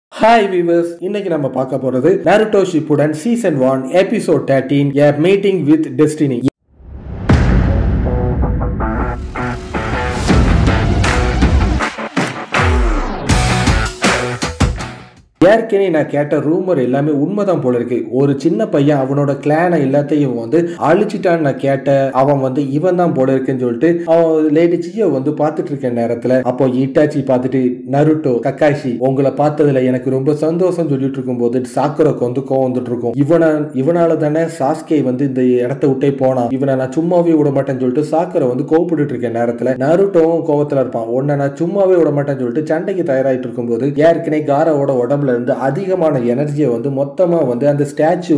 Hi viewers, இன்னைக்கு நம்ம பார்க்க போறது Naruto Shippuden Season 1 Episode 13 A Meeting with Destiny. ஏற்கனவே நான் கேட்ட ரூமர் எல்லாமே உண்மைதான் போல இருக்கு. ஒரு சின்ன பையன் அவனோட கிளானை எல்லாத்தையும் அழிச்சிட்டான்னு நான் கேட்ட அவன் இவன் தான் போல இருக்குன்னு சொல்லிட்டு அவன் லேடி சியோ பார்த்துட்டு இருக்க நேரத்துல அப்போ இட்டாச்சி பார்த்துட்டு நருட்டோ கக்காஷி உங்களை பார்த்ததுல எனக்கு ரொம்ப சந்தோஷம் சொல்லிட்டு இருக்கும் போது சாக்குரோக்கு கோவம் வந்துட்டு இருக்கும். இவனால தானே சாஸ்கே இந்த இடத்த விட்டே போனான், இவனை நான் சும்மாவே விட மாட்டேன்னு சொல்லிட்டு சாக்குரை கோவப்பட்டு இருக்க நேரத்துல நருட்டோவும் கோவத்துல இருப்பான். உன்னை நான் சும்மாவே விட மாட்டேன்னு சொல்லிட்டு சண்டைக்கு தயாராயிட்டு இருக்கும் போது ஏற்கனவே காராவோட உடம்புல அதிகமான எனர்ஜியை மொத்தமா அந்த ஸ்டாச்சு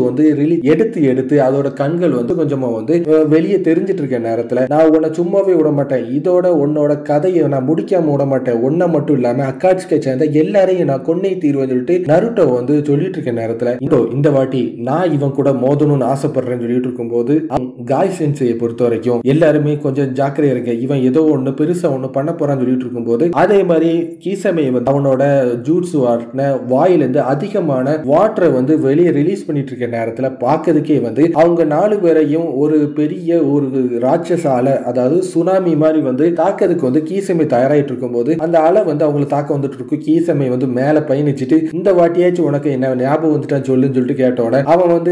எடுத்து அதோட கண்கள் கொஞ்சமா வெளியே தெரிஞ்சிட்டு இருக்க நேரத்துல நான் உன்னை சும்மாவே விட மாட்டேன், இதோட உன்னோட கதையை நான் முடிக்காம விட மாட்டேன், ஒன்ன மட்டும் இல்லாம அக்காட்சிக்கு சேர்ந்த எல்லாரையும் நான் கொன்னே தீர்வேன்னு சொல்லிட்டு நருட்டோ சொல்லிட்டு இருக்க நேரத்துல இந்த வாட்டி நான் இவன் கூட மோதணும்னு ஆசைப்படுறேன்னு சொல்லிட்டு இருக்கும் போது காய் சென்சையை பொறுத்த வரைக்கும் எல்லாருமே கொஞ்சம் ஜாக்கிரதையா இருக்க, இவன் ஏதோ ஒண்ணு பெருசா ஒண்ணு பண்ண போறான்னு சொல்லிட்டு இருக்கும் போது அதே மாதிரி கீசமே அவனோட ஜூட்சு வாயில இருந்து அதிகமான வாட்டரை வெளியே ரிலீஸ் பண்ணிட்டு இருக்க நேரத்துல பாக்கிறதுக்கே அவங்க 4 பேரையும் ஒரு பெரிய ஒரு ராட்சச அலை, அதாவது சுனாமி மாதிரி தாக்கிறதுக்கு கீசமே தயாராயிட்டு இருக்கும் போது அந்த அலை அவங்களை தாக்க வந்துட்டு இருக்கும். கீசமே மேல பயணிச்சுட்டு இந்த வாட்டியாச்சும் உனக்கு என்ன ஞாபகம் வந்துட்டான்னு சொல்லிட்டு கேட்டோட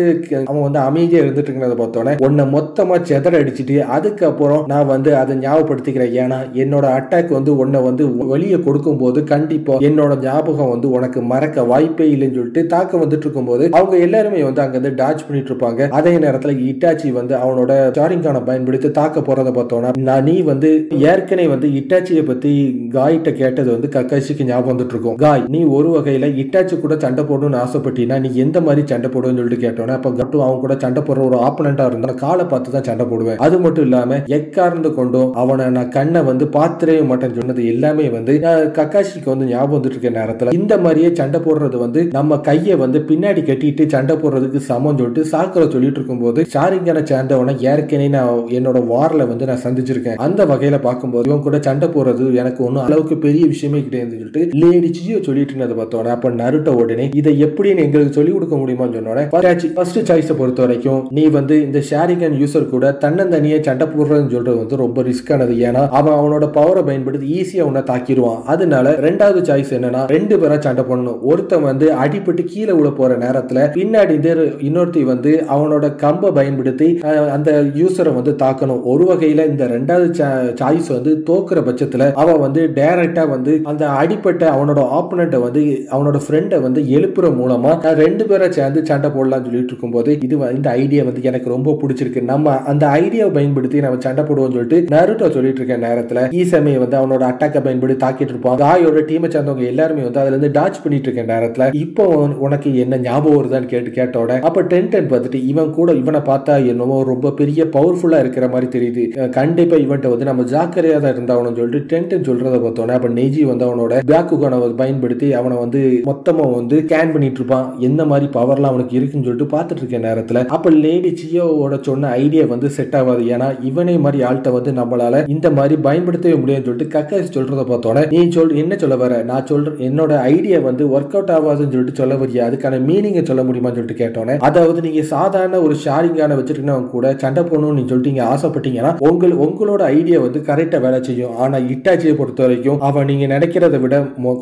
அவன் அமைதியா இருந்துட்டு இருக்கிறத பார்த்தோன்னே உன்னை மொத்தமா செதற அடிச்சுட்டு அதுக்கப்புறம் நான் அதை ஞாபகப்படுத்திக்கிறேன், ஏன்னா என்னோட அட்டாக் உன்னை வெளியே கொடுக்கும் போது கண்டிப்பா என்னோட ஞாபகம் உனக்கு மறக்க வாய்ப்பே இல்லைன்னு சொல்லிட்டு தாக்க வந்துட்டு இருக்கும் போது அவங்க எல்லாருமே அங்க டாச் பண்ணிட்டு இருப்பாங்க. அதே நேரத்துல இட்டாச்சி அவனோட சாரிங்கான பயன்படுத்தி தாக்க போறதை பார்த்தோன்னா நான் நீ ஏற்கனவே இட்டாச்சியை பத்தி காய்கிட்ட கேட்டது கக்காஷிக்கு ஞாபகம் வந்துட்டு இருக்கும். காய், நீ ஒரு வகையில இட்டாச்சி கூட சண்டை போடணும்னு ஆசைப்பட்டீங்கன்னா நீ எந்த மாதிரி சண்டை போடுவேன்னு சொல்லிட்டு கேட்டோன்னே அப்ப கட்டும் அவன் கூட சண்டை போடுற ஒரு ஆப்பனண்டா இருந்தா காலை பார்த்து தான் சண்டை போடுவேன், அது மட்டும் இல்லாம எக்கார்ந்து கொண்டும் அவனை நான் கண்ணை பாத்துறவே மாட்டேன்னு சொன்னது எல்லாமே கக்காஷிக்கு ஞாபகம் வந்துட்டு இருக்க நேரத்துல இந்த மாதிரியே சண்டை போடுறது நம்ம கையை பின்னாடி கட்டிட்டு சண்டை போடுறதுக்கு சமம் சொல்லிட்டு சாக்குரை சொல்லிட்டு இருக்கும் போது ஷாரிங்கனை சேர்ந்தவனை ஏற்கனவே நான் என்னோட வார்ல நான் சந்திச்சிருக்கேன். அந்த வகையில பார்க்கும்போது இவன் கூட சண்டை போடுறது எனக்கு ஒன்னும் அளவுக்கு பெரிய விஷயமே கிடையாது சொல்லிட்டு லேடி சியோ சொல்லிட்டு இருந்ததை பார்த்தோன்னே அப்ப நருட்டோ உடனே இதை எப்படின்னு எங்களுக்கு சொல்லிக் கொடுக்க முடியுமான்னு சொன்னோட ஃபர்ஸ்ட் சாய்ஸை பொறுத்த வரைக்கும் நீ இந்த ஷாரிங்கன் யூசர் கூட தன்னந்தனியே சண்டை போடுறதுன்னு சொல்றது ரொம்ப ரிஸ்கானது, ஏன்னா அவனோட பவரை பயன்படுத்தி ஈஸியா உன்னை தாக்கிடுவான். அதனால ரெண்டாவது சாய்ஸ் என்னன்னா 2 பேரா சண்டை பண்ணணும். ஒருத்தன் அடிபட்டு கீழே உள்ள போற நேரத்துல பின்னாடி இன்னொருத்தி அவனோட கம்பை பயன்படுத்தி அந்த யூசரை தாக்கணும். ஒரு வகையில இந்த ரெண்டாவது சாய்ஸ் தோக்குற பட்சத்துல அவன் டைரக்டா அந்த அடிப்பட்ட அவனோட ஆப்பனண்ட அவனோட ஃப்ரெண்டை எழுப்புற மூலமா 2 பேரை சேர்ந்து சண்டை போடலாம் சொல்லிட்டு இருக்கும் போது இந்த ஐடியா எனக்கு ரொம்ப பிடிச்சிருக்கு, நம்ம அந்த ஐடியாவை பயன்படுத்தி நம்ம சண்டை போடுவோம் சொல்லிட்டு நருட்டோ சொல்லிட்டு இருக்க நேரத்துல ஈசமே அவனோட அட்டாக்கை பயன்படுத்தி தாக்கிட்டு இருப்பான். காயோட டீமை சேர்ந்தவங்க எல்லாருமே அதுல இருந்து டாச் பண்ணிட்டு இருக்க நேரத்துல இப்போ உனக்கு என்ன ஞாபகம் வருதான்னு கேட்டோட அப்ப டென்டன் பார்த்துட்டு இவனை பார்த்தா என்னமோ ரொம்ப பெரிய பவர்ஃபுல்லா இருக்கிற மாதிரி தெரியுது, கண்டிப்பா இவன்ட்ட நம்ம ஜாக்கிரதையா தான் இருந்தாவணும் சொல்லிட்டு டென்டன் சொல்றத பார்த்தோன்னே அப்ப நெஜி அவனோட பேக்குகான பயன்படுத்தி அவனை மொத்தமா ஸ்கேன் பண்ணிட்டு இருப்பான், என்ன மாதிரி பவர்லாம் அவனுக்கு இருக்குன்னு சொல்லிட்டு பார்த்துட்டு இருக்க நேரத்துல அப்ப லேடி சியோவோட சொன்ன ஐடியா செட் ஆகாது, ஏன்னா இவனே மாதிரி ஆள்கிட்ட நம்மளால இந்த மாதிரி பயன்படுத்தவே முடியும்னு சொல்லிட்டு கக்காஷி சொல்றத பார்த்தோன்னே நீ என்ன சொல்ல வர, நான் சொல்றேன் என்னோட ஐடியா ஒர்க் அவுட் ஆகாதுன்னு சொல்லிட்டு சொல்ல வரியா, அதுக்கான மீனிங்கை சொல்ல முடியுமான்னு சொல்லிட்டு கேட்டோன்னே அதாவது நீங்க சாதாரண ஒரு ஷாரிங்கான வச்சிருக்கவங்க கூட சண்டை போடணும்னு சொல்லிட்டு நீங்க ஆசைப்பட்டீங்கன்னா உங்களோட ஐடியா கரெக்டா வேலை செய்யும். ஆனா இட்டாச்சியை பொறுத்த வரைக்கும் அவன் நீங்க நினைக்கிறத விட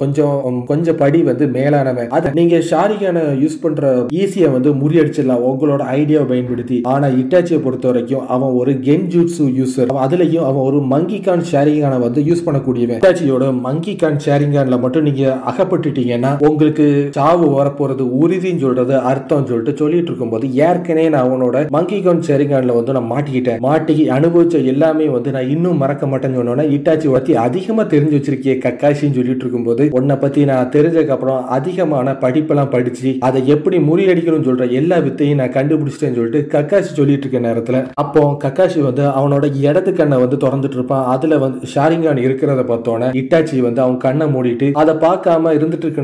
கொஞ்சம் படி மேலானவன், அதை நீங்க ஷாரிங்கான யூஸ் பண்ற ஈஸியா முறியடிச்சிடலாம் உங்களோட ஐடியாவை பயன்படுத்தி. ஆனா இட்டாச்சியை பொறுத்த வரைக்கும் அவன் ஒரு கென்ஜூட்சு யூசர், அதுலயும் அவன் ஒரு மங்கி கான் ஷேரிங்கான யூஸ் பண்ணக்கூடியவன். இட்டாச்சியோட மங்கி கான் ஷேரிங்கான்ல மட்டும் நீங்க அகப்பட்டுட்டீங்கன்னா உங்களுக்கு சாவு வரப்போறது உறுதின்னு சொல்றது அர்த்தம் சொல்லிட்டு இருக்கும் போது ஏற்கனவே நான் அவனோட மங்கி கான் ஷேரிங்கான்ல நான் மாட்டி அனுபவிச்ச எல்லாமே நான் இன்னும் மறக்க மாட்டேன்னு சொன்னோன்னா இட்டாச்சி பத்தி அதிகமா தெரிஞ்சு வச்சிருக்கிய கக்காஷின்னு சொல்லிட்டு இருக்கும் போது உன்னை பத்தி நான் தெரிஞ்சதுக்கு அப்புறம் அதிகமான படிப்பெல்லாம் படிச்சு அதை எப்படி முறியடிக்கணும்னு சொல்ற எல்லா வித்தையும் நான் கண்டுபிடிச்சிட்டேன்னு சொல்லிட்டு கக்காஷி சொல்லிட்டு இருக்க நேரத்துல அப்போ கக்காஷி அவனோட இடது கண்ணை திறந்துட்டு இருப்பான். அதுல ஷாரிங்கான் இருக்கிறத பார்த்தோன்னே இட்டாச்சி அவன் கண்ணை மூடிட்டு அதை பார்க்காம இருந்துட்டு இருக்கிற நேரத்துல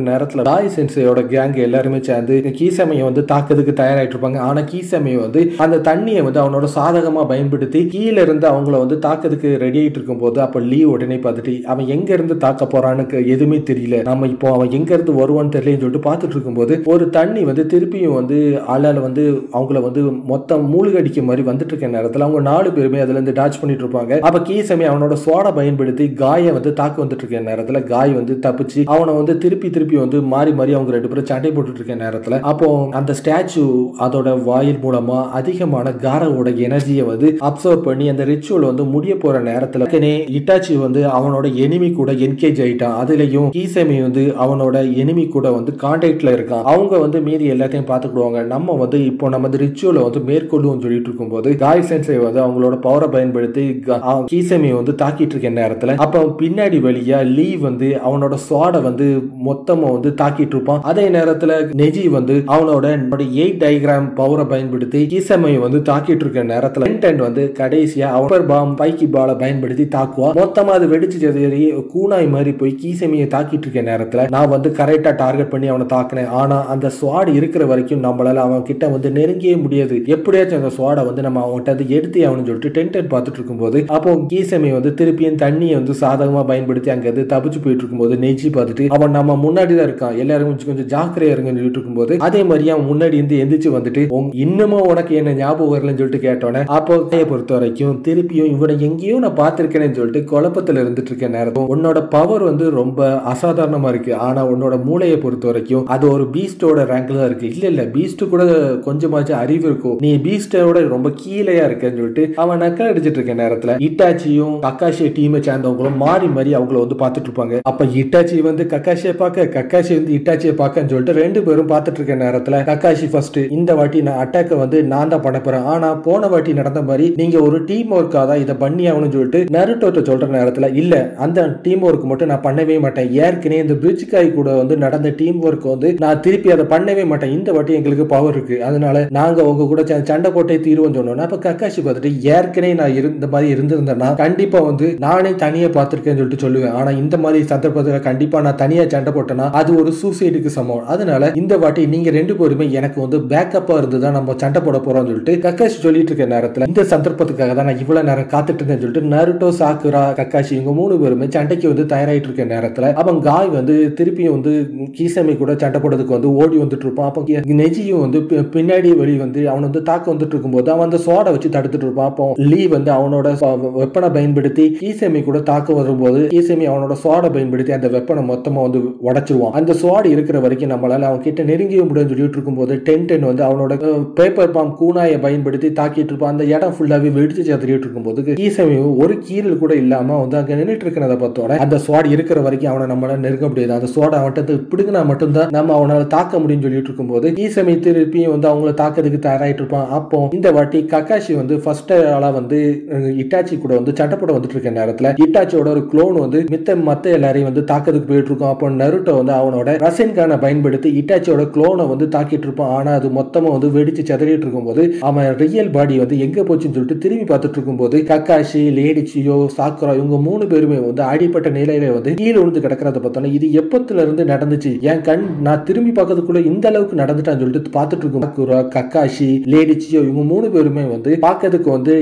நேரத்துல காய் சென்சையோட கேங் எல்லாருமே சேர்ந்து கீசமையை வந்து தாக்குறதுக்கு தயாராயிட்டு இருப்பாங்க. ஆனா கீசமையை வந்து அந்த தண்ணியை வந்து அவனோட சாதகமா பயன்படுத்தி கீழே இருந்து அவங்கள வந்து தாக்குறதுக்கு ரெடி ஆயிட்டு இருக்கும் போது அப்ப லீ உடனே பார்த்துட்டு அவன் எங்க இருந்து தாக்க போறான்னு எதுவுமே தெரியல, நம்ம இப்போ அவன் எங்க இருந்து வருவான்னு தெரியலன்னு சொல்லிட்டு பார்த்துட்டு இருக்கும்போது ஒரு தண்ணி வந்து திருப்பியும் வந்து ஆளால வந்து அவங்கள வந்து மொத்தம் மூழ்கடிக்க மாதிரி வந்துட்டு இருக்க நேரத்துல அவங்க 4 பேருமே அதுல இருந்து டாச் பண்ணிட்டு இருப்பாங்க. அப்ப கீசமி அவனோட சோடை பயன்படுத்தி காயை வந்து தாக்க வந்துட்டு இருக்க நேரத்துல காய் வந்து தப்பிச்சு அவனை வந்து திருப்பி வந்து மாறி அவங்க 2 பேரும் சண்டை போட்டுட்டு இருக்க நேரத்துல அப்போ அந்த ஸ்டாச்சு அதோட வாயில் மூலமா அதிகமான காரோட எனர்ஜியை வந்து அப்சர்வ் பண்ணி அந்த ரிச்சுவல் வந்து முடிய போற நேரத்துல இட்டாச்சி வந்து அவனோட எனிமி கூட என்கேஜ் ஆயிட்டான். அதுலயும் கீசமி வந்து அவனோட எனிமி கூட வந்து கான்டாக்ட்ல இருக்கான். அவங்க வந்து மீறி எல்லாத்தையும் பார்த்துக்கிடுவாங்க. நம்ம வந்து இப்போ நம்ம ரிச்சுவலை வந்து மேற்கொள்ளும் சொல்லிட்டு இருக்கும்போது காய் சென்சை வந்து அவங்களோட பவரை பயன்படுத்தி கீசமி வந்து தாக்கிட்டு இருக்க நேரத்துல அப்ப பின்னாடி வழியா லீ வந்து அவனோட ஸ்வாடை வந்து மொத்தமா வந்து தாக்கிட்டு இருப்பான். அதே நேரத்துல நெஜி வந்து அவனோட 8 டயக்ராம் பவரை பயன்படுத்தி கீசமையை வந்து தாக்கிட்டு இருக்க நேரத்துல வந்து கடைசியா அவர் பாம் பைக்கி பாலை பயன்படுத்தி தாக்குவா. மொத்தமா அது வெடிச்சு கூனாய் மாதிரி போய் கீசமையை தாக்கிட்டு இருக்க நேரத்துல நான் வந்து கரெக்டா டார்கெட் பண்ணி அவனை தாக்கினேன். ஆனா அந்த ஸ்வாட் இருக்கிற வரைக்கும் நம்மளால அவன் கிட்ட வந்து நெருங்கியே முடியாது. எப்படியாச்சும் அந்த ஸ்வாடை வந்து நம்ம அவன்கிட்ட எடுத்து அவனு சொல்லிட்டு டென்டன் பார்த்துட்டு இருக்கும்போது அப்போ கீசமி வந்து திருப்பியும் தண்ணியை வந்து சாதகமா பயன்படுத்தி அங்க இருந்து தப்பிச்சு போயிட்டு இருக்கும்போது நெஜி பார்த்துட்டு அவன் நம்ம முன்னாடி தான் இருக்கான், எல்லாரும் கொஞ்சம் ஜாக்கிரதையா இருங்கன்னு சொல்லிட்டு இருக்கும்போது அதே மாதிரி அவன் முன்னாடி இருந்து எந்திரிச்சு வந்துட்டு இன்னமும் உனக்கு என்ன ஞாபகம் வரலன்னு சொல்லிட்டு கேட்டோன்னே அப்போ பொறுத்த வரைக்கும் திருப்பியும் இவனை எங்கேயோ நான் பார்த்திருக்கேன்னு சொல்லிட்டு குழப்பத்துல இருந்துட்டு இருக்க நேரம் உன்னோட பவர் வந்து ரொம்ப அசாதாரணமா இருக்கு. ஆனா உன்னோட மூளையை பொறுத்த வரைக்கும் அது ஒரு பீஸ்டோட ரேங்க்ல தான் இருக்கு. இல்ல பீஸ்ட் கூட கொஞ்சமாச்சும் அறிவு இருக்கும், நீ பீஸ்டோட ரொம்ப கீழையா இருக்கன்னு சொல்லிட்டு அவன் நக்கல் அடிச்சிட்டு இருக்க நேரத்துல இட்டாச்சியும் கக்காஷி டீமை சேர்ந்தவங்களும் மாறி அவங்கள வந்து பார்த்துட்டு இருப்பாங்க. அப்ப இட்டாச்சி வந்து கக்காஷியை பார்க்க, கக்காஷி வந்து இட்டாச்சியை பார்க்கன்னு சொல்லிட்டு 2 பேரும் பார்த்துட்டு இருக்க நேரத்துல கக்காஷி ஃபர்ஸ்ட் இந்த வாட்டி நான் அட்டாக்க வந்து நான் தான் பண்ண போறேன், ஆனா போன வாட்டி நடந்த மாதிரி நீங்க ஒரு டீம் ஒர்க்கா தான் இதை பண்ணி ஆகணும்னு சொல்லிட்டு நருட்டோட்ட சொல்ற நேரத்துல இல்ல அந்த டீம் ஒர்க் மட்டும் நான் பண்ணவே மாட்டேன், ஏற்கனவே இந்த பிரிட்ஜ்காய் கூட வந்து நடந்த டீம் ஒர்க் வந்து நான் திருப்பி அதை பண்ணவே மாட்டேன், இந்த வாட்டி எங்களுக்கு பவர் இருக்கு, அதனால நாங்க உங்க கூட சண்டை போட்டே தீர்வோம் சொன்னோம். அப்ப கக்காஷி பார்த்துட்டு ஏற்கனவே நான் இந்த மாதிரி இருந்திருந்தேன்னா கண்டிப்பா வந்து நானே தனியா பார்த்திருக்கேன்னு சொல்லிட்டு சொல்லுவேன், ஆனா இந்த மாதிரி சந்தர்ப்பத்துல கண்டிப்பா நான் தனியா சண்டை போட்டேன்னா அது ஒரு சூசைடுக்கு சமம், அதனால இந்த வாட்டி நீங்க 2 பேருமே எனக்கு வந்து பேக்கப்பா இருந்துதான் நம்ம சண்டை போட போறோம்னு சொல்லிட்டு கக்காஷி சொல்லிட்டு இருக்க நேரத்துல இந்த சந்தர்ப்பத்துக்காக தான் நான் இவ்வளவு நேரம் காத்துட்டு இருந்தேன்னு சொல்லிட்டு நருட்டோ, சாக்குரா, கக்காஷி இவங்க 3 பேருமே சண்டைக்கு வந்து தயாராயிட்டு இருக்க நேரத்துல அவன் காய் வந்து திருப்பியும் வந்து கீசமி கூட சண்டை போடுறதுக்கு வந்து ஓடி வந்துட்டு இருப்பான். அப்ப நெஜியும் வந்து பின்னாடி வெளி வந்து அவன் வந்து தாக்க வந்துட்டு இருக்கும்போது அவன் அந்த சோடை வச்சு தடுத்துட்டு இருப்பான். அப்போ லீ வந்து அவனோட வெப்பனை பயன்படுத்தி கீசமி கூட தாக்க வரும்போது கீசமி அவனோட சோடை பயன்படுத்தி அந்த வெப்பனை மொத்தமா வந்து உடைச்சிருவான். அந்த சோடை இருக்கிற வரைக்கும் நம்மளால அவன் கிட்ட நெருங்கிய முடியும் சொல்லிட்டு இருக்கும்போது டென்டன் வந்து அவனோட பேப்பர் பாம் கூனாயை பயன்படுத்தி தாக்கிட்டு இருப்பான். அந்த இடம் ஃபுல்லாவே வெடிச்சு சேர்த்துட்டு இருக்கும்போது கீசமி ஒரு கீரல் கூட இல்லாம வந்து அங்க நின்றுட்டு இருக்கிறத பார்த்தோட அந்த ஸ்வாட் இருக்கிற வரைக்கும் அவனை நம்மளால நெருங்க முடியாது, அந்த ஸ்வாட் அவன்கிட்ட பிடுங்கினா மட்டும்தான் நம்ம அவனால தாக்க முடியும் சொல்லிட்டு இருக்கும்போது கீசமி திருப்பியும் வந்து அவங்கள தாக்கிறதுக்கு தயாராயிட்டு இருப்பான். அப்போ இந்த வாட்டி கக்காஷி வந்து ஃபர்ஸ்ட் ஆளா வந்து இட்டாச்சி கூட வந்து சண்டை போட வந்துட்டு இருக்க நேரத்துல இட்டாச்சியோட ஒரு குளோன் வந்து மத்த எல்லாரையும் வந்து தாக்கிறதுக்கு போயிட்டு இருக்கும். அப்போ நருட்டோ வந்து அவனோட ரசன்கான பயன்படுத்தி இட்டாச்சியோட குளோனை வந்து தாக்கிட்டு இருப்பான். ஆனா அது மொத்தமா வந்து வெடிச்சு செதறிட்டு இருக்கும்போது அவன் ரியல் பாடி வந்து எங்க போச்சுன்னு சொல்லிட்டு திரும்பி பார்த்துட்டு இருக்கும்போது கக்காஷி, லேடிச்சியோ, சாக்குரா இவங்க 3 பேருமே வந்து அடிப்பட்ட நிலையில வந்து கீழே விழுந்து கிடக்கிறத பார்த்தோன்னா இது எப்பத்துல இருந்து நடந்துச்சு, என் கண் நான் திரும்பி பார்க்கறதுக்குள்ள இந்த அளவுக்கு நடந்துட்டான்னு சொல்லிட்டு பார்த்துட்டு இருக்கும். சாக்குரா, கக்காஷி, லேடிச்சியோ இவங்க 3 பேருமே வந்து பார்க்கறதுக்கு வந்து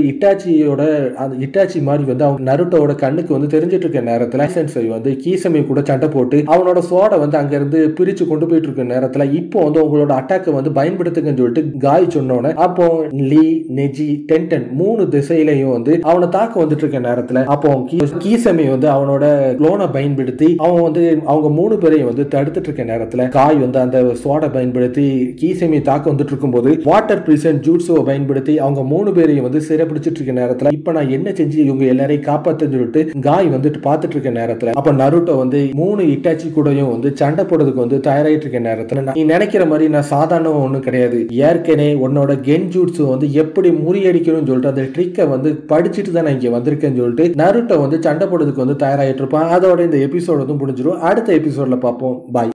இட்டாச்சி மாதிரி வந்து அவங்க நருட்டோட கண்ணுக்கு வந்து தெரிஞ்சிட்டு இருக்க நேரத்துல சென்சை வந்து கீசமி கூட சண்டை போட்டு அவனோட சோடை வந்து அங்க இருந்து பிரிச்சு கொண்டு போயிட்டு இருக்க நேரத்துல இப்போ வந்து உங்களோட அட்டாக்கை வந்து பயன்படுத்துங்கன்னு சொல்லிட்டு காய் சொன்னோன்னே அப்போ லீ, நெஜி, டென்டன் 3 திசையிலையும் வந்து அவனை தாக்க வந்துட்டு இருக்க நேரத்துல அப்போ கீசமி வந்து அவனோட குளோனை பயன்படுத்தி அவன் வந்து அவங்க 3 பேரையும் வந்து தடுத்துட்டு இருக்க நேரத்துல காய் வந்து அந்த சோடை பயன்படுத்தி கீசமி தாக்க வந்துட்டு இருக்கும்போது வாட்டர் பிரிசன் ஜூட்ஸோவை பயன்படுத்தி அவங்க 3 பேரையும் வந்து சிறைப்பிடிச்சிட்டு இருக்க நேரத்துல இப்ப நான் என்ன செஞ்சு இவங்க எல்லாரையும் காப்பாத்துன்னு சொல்லிட்டு காய் வந்துட்டு பார்த்துட்டு இருக்க நேரத்துல அப்ப நருட்டோ வந்து 3 இட்டாச்சி கூடயும் வந்து சண்டை போடுறதுக்கு வந்து தயாராயிட்டு இருக்க நேரத்துல நீ நினைக்கிற மாதிரி நான் சாதாரண ஒண்ணும் கிடையாது, ஏற்கனவே உன்னோட கென்ஜூட்ஸு வந்து எப்படி முறியடிக்கணும்னு சொல்லிட்டு அந்த ட்ரிக்கை வந்து படிச்சுட்டு தான் நான் இங்க வந்திருக்கேன்னு சொல்லிட்டு நருட்டோ வந்து சண்டை போடுறதுக்கு வந்து தயாராயிட்டு இருப்பான். அதோட இந்த எபிசோட் வந்து முடிஞ்சிடும். அடுத்த எபிசோட்ல பார்ப்போம். பாய்.